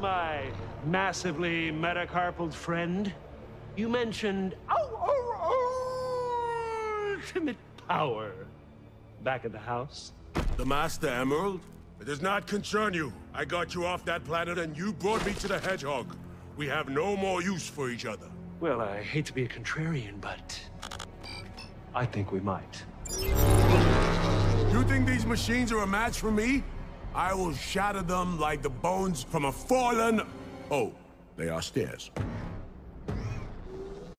my massively metacarpal friend. You mentioned ultimate power back at the house. The Master Emerald? It does not concern you. I got you off that planet and you brought me to the Hedgehog. We have no more use for each other. Well, I hate to be a contrarian, but I think we might. You think these machines are a match for me? I will shatter them like the bones from a fallen... Oh, they are stairs.